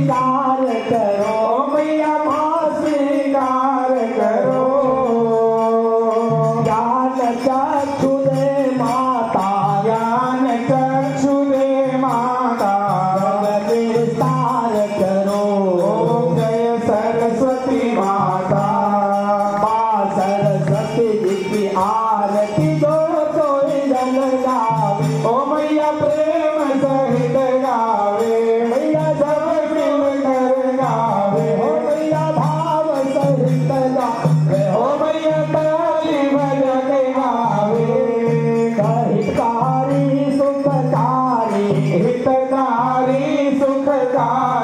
स्वीकार करो मैया माँ स्वीकार करो। ज्ञान चक्षु दे माता ज्ञान चक्षु दे माता जगत विस्तार करो। ओम जय सरस्वती माता। माँ सरस्वती जी की आरती जो कोई जन गावे ओ मैया प्रेम सहित गावे मैया सब मिलकर गावे हो मैया भाव सहित गावे ओ मैया ताली बजा के गावे हितकारी सुखकारी हितकारी सुखकारी